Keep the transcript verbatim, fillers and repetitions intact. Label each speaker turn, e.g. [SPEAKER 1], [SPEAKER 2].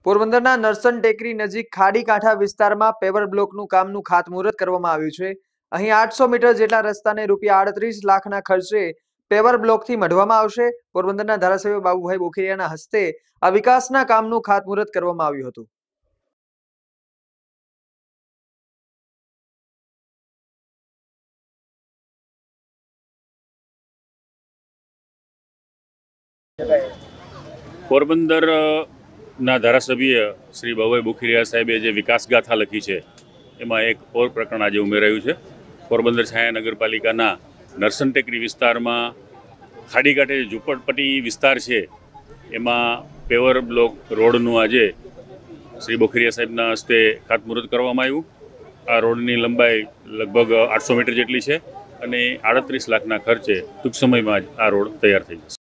[SPEAKER 1] પોરબંદરના નરસન ટેકરી નજીક ખાડી કાંઠા વિસ્તારમાં પેવર બ્લોકનું કામનું ખાતમુહૂર્ત કરવામાં આવ્યું છે। અહીં આઠસો મીટર જેટલા રસ્તાને રૂપિયા આડત્રીસ લાખના ખર્ચે પેવર બ્લોકથી મઢવામાં આવશે। પોરબંદરના ધારાસભ્ય બાબુભાઈ બોખીરિયાના હસ્તે આ વિકાસના કામનું ખાતમુહૂર્ત કરવામાં આવ્યું હતું।
[SPEAKER 2] પોરબંદરના ધારાસભ્ય શ્રી બાબુભાઈ બોખીરિયા સાહેબે જે વિકાસ ગાથા લખી છે એમાં એક ઓર પ્રકરણ આજે ઉમેરાયું છે। પોરબંદર છાયા નગરપાલિકાના નરસન ટેકરી વિસ્તારમાં ખાડી કાંઠે ઝૂંપડપટ્ટી વિસ્તાર છે એમાં પેવર બ્લોક રોડનું આજે શ્રી બોખીરિયા સાહેબના હસ્તે ખાતમુહૂર્ત કરવામાં આવ્યું। આ રોડની લંબાઈ લગભગ આઠસો મીટર જેટલી છે અને આડત્રીસ લાખના ખર્ચે ટૂંક સમયમાં જ આ રોડ તૈયાર થઈ જશે।